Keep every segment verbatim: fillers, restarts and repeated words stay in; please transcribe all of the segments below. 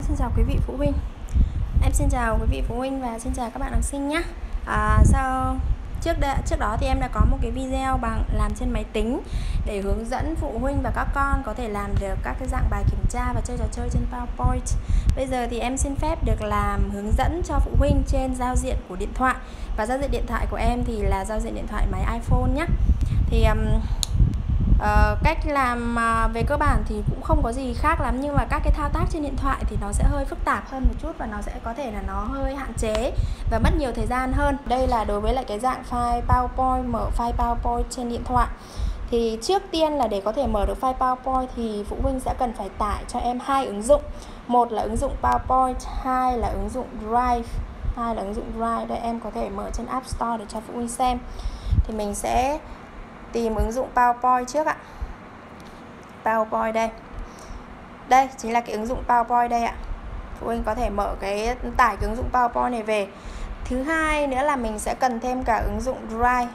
xin chào quý vị phụ huynh. Em xin chào quý vị phụ huynh và xin chào các bạn học sinh nhé. À, sau trước đó, trước đó thì em đã có một cái video bằng làm trên máy tính để hướng dẫn phụ huynh và các con có thể làm được các cái dạng bài kiểm tra và chơi trò chơi trên PowerPoint. Bây giờ thì em xin phép được làm hướng dẫn cho phụ huynh trên giao diện của điện thoại, và giao diện điện thoại của em thì là giao diện điện thoại máy iPhone nhé. Thì um, Uh, cách làm uh, về cơ bản thì cũng không có gì khác lắm, nhưng mà các cái thao tác trên điện thoại thì nó sẽ hơi phức tạp hơn một chút, và nó sẽ có thể là nó hơi hạn chế và mất nhiều thời gian hơn. Đây là đối với lại cái dạng file PowerPoint, mở file PowerPoint trên điện thoại. Thì trước tiên là để có thể mở được file PowerPoint thì phụ huynh sẽ cần phải tải cho em hai ứng dụng. Một là ứng dụng PowerPoint, hai là ứng dụng Drive. Hai là ứng dụng Drive, đây em có thể mở trên App Store để cho phụ huynh xem. Thì mình sẽ tìm ứng dụng PowerPoint trước ạ. PowerPoint đây. Đây chính là cái ứng dụng PowerPoint đây ạ. Phụ huynh có thể mở cái tải cái ứng dụng PowerPoint này về. Thứ hai nữa là mình sẽ cần thêm cả ứng dụng Drive.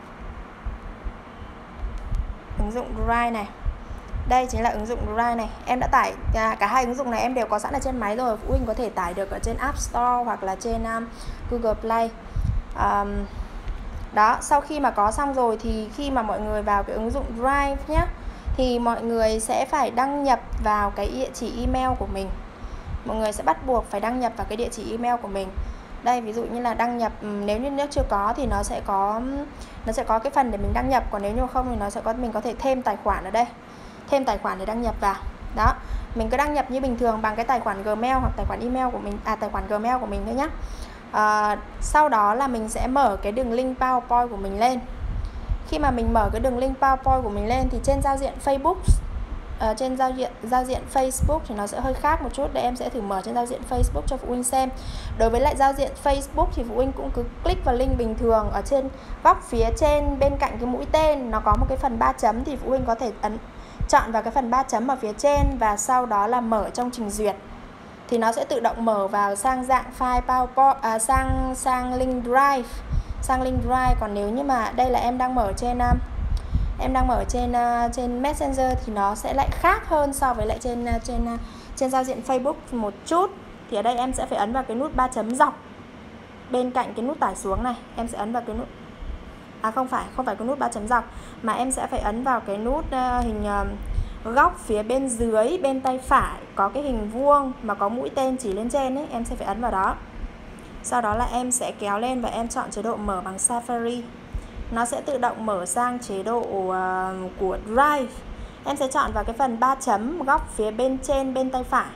Ứng dụng Drive này. Đây chính là ứng dụng Drive này. Em đã tải à, cả hai ứng dụng này em đều có sẵn ở trên máy rồi. Phụ huynh có thể tải được ở trên App Store hoặc là trên um, Google Play. um, Đó, sau khi mà có xong rồi thì khi mà mọi người vào cái ứng dụng Drive nhé, thì mọi người sẽ phải đăng nhập vào cái địa chỉ email của mình. Mọi người sẽ bắt buộc phải đăng nhập vào cái địa chỉ email của mình. Đây, ví dụ như là đăng nhập, nếu như nếu chưa có thì nó sẽ có nó sẽ có cái phần để mình đăng nhập, còn nếu như không thì nó sẽ có mình có thể thêm tài khoản ở đây. Thêm tài khoản để đăng nhập vào. Đó, mình cứ đăng nhập như bình thường bằng cái tài khoản Gmail hoặc tài khoản email của mình, à tài khoản Gmail của mình thôi nhé. À, sau đó là mình sẽ mở cái đường link PowerPoint của mình lên. Khi mà mình mở cái đường link PowerPoint của mình lên thì trên giao diện Facebook, uh, trên giao diện giao diện Facebook thì nó sẽ hơi khác một chút. Để em sẽ thử mở trên giao diện Facebook cho phụ huynh xem. Đối với lại giao diện Facebook thì phụ huynh cũng cứ click vào link bình thường. Ở trên góc phía trên bên cạnh cái mũi tên nó có một cái phần ba chấm, thì phụ huynh có thể ấn chọn vào cái phần ba chấm ở phía trên và sau đó là mở trong trình duyệt. Thì nó sẽ tự động mở vào sang dạng file PowerPoint, à, sang sang link Drive, sang link Drive. Còn nếu như mà đây là em đang mở trên uh, em đang mở trên uh, trên Messenger thì nó sẽ lại khác hơn so với lại trên uh, trên uh, trên giao diện Facebook một chút. Thì ở đây em sẽ phải ấn vào cái nút ba chấm dọc bên cạnh cái nút tải xuống này. Em sẽ ấn vào cái nút à không phải không phải cái nút ba chấm dọc, mà em sẽ phải ấn vào cái nút uh, hình uh, góc phía bên dưới bên tay phải có cái hình vuông mà có mũi tên chỉ lên trên ấy, em sẽ phải ấn vào đó. Sau đó là em sẽ kéo lên và em chọn chế độ mở bằng Safari. Nó sẽ tự động mở sang chế độ uh, của Drive. Em sẽ chọn vào cái phần ba chấm góc phía bên trên bên tay phải.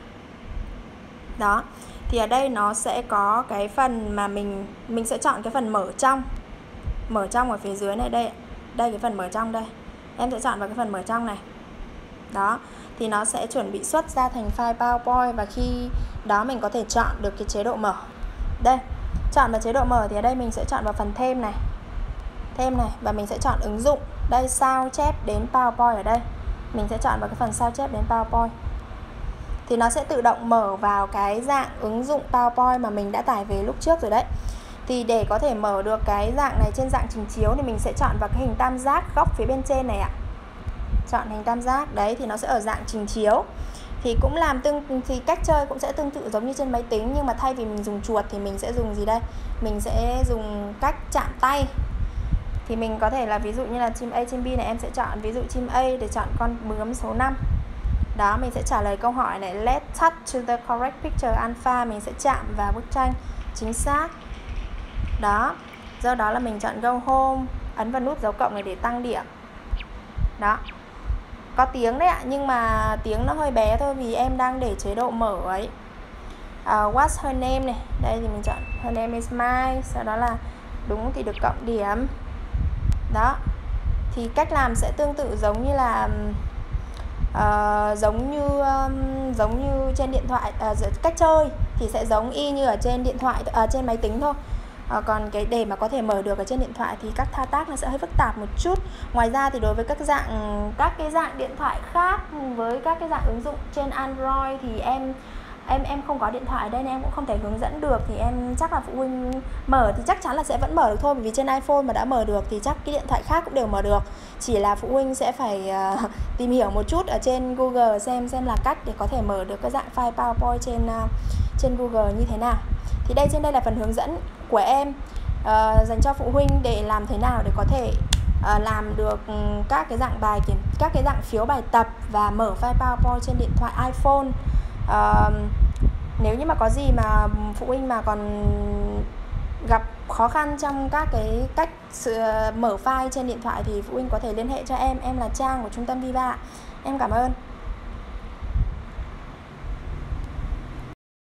Đó. Thì ở đây nó sẽ có cái phần mà mình mình sẽ chọn cái phần mở trong. Mở trong ở phía dưới này đây. Đây cái phần mở trong đây. Em sẽ chọn vào cái phần mở trong này. Đó, thì nó sẽ chuẩn bị xuất ra thành file PowerPoint, và khi đó mình có thể chọn được cái chế độ mở. Đây, chọn vào chế độ mở thì ở đây mình sẽ chọn vào phần thêm này. Thêm này, và mình sẽ chọn ứng dụng. Đây, sao chép đến PowerPoint ở đây. Mình sẽ chọn vào cái phần sao chép đến PowerPoint. Thì nó sẽ tự động mở vào cái dạng ứng dụng PowerPoint mà mình đã tải về lúc trước rồi đấy. Thì để có thể mở được cái dạng này trên dạng trình chiếu thì mình sẽ chọn vào cái hình tam giác góc phía bên trên này ạ. Chọn hình tam giác, đấy thì nó sẽ ở dạng trình chiếu. Thì cũng làm tương thì cách chơi cũng sẽ tương tự giống như trên máy tính, nhưng mà thay vì mình dùng chuột thì mình sẽ dùng gì đây? Mình sẽ dùng cách chạm tay. Thì mình có thể là ví dụ như là chim A, chim B này, em sẽ chọn ví dụ chim A để chọn con bướm số năm. Đó, mình sẽ trả lời câu hỏi này, let's touch to the correct picture alpha, mình sẽ chạm vào bức tranh chính xác. Đó, do đó là mình chọn go home, ấn vào nút dấu cộng này để tăng điểm. Đó. Có tiếng đấy ạ, nhưng mà tiếng nó hơi bé thôi vì em đang để chế độ mở ấy. uh, What's her name này. Đây thì mình chọn her name is Mai. Sau đó là đúng thì được cộng điểm. Đó. Thì cách làm sẽ tương tự giống như là uh, Giống như um, Giống như trên điện thoại. uh, Cách chơi thì sẽ giống y như ở trên điện thoại, uh, trên máy tính thôi. À, còn cái để mà có thể mở được ở trên điện thoại thì các thao tác nó sẽ hơi phức tạp một chút. Ngoài ra thì đối với các dạng các cái dạng điện thoại khác với các cái dạng ứng dụng trên Android thì em em em không có điện thoại ở đây nên em cũng không thể hướng dẫn được, thì em chắc là phụ huynh mở thì chắc chắn là sẽ vẫn mở được thôi, bởi vì trên iPhone mà đã mở được thì chắc cái điện thoại khác cũng đều mở được. Chỉ là phụ huynh sẽ phải uh, tìm hiểu một chút ở trên Google xem xem là cách để có thể mở được cái dạng file PowerPoint trên uh, trên Google như thế nào. Thì đây, trên đây là phần hướng dẫn của em uh, dành cho phụ huynh để làm thế nào để có thể uh, làm được các cái dạng bài kiểm các cái dạng phiếu bài tập và mở file PowerPoint trên điện thoại iPhone. Uh, nếu như mà có gì mà phụ huynh mà còn gặp khó khăn trong các cái cách sự mở file trên điện thoại thì phụ huynh có thể liên hệ cho em. Em là Trang của trung tâm Viva. Em cảm ơn.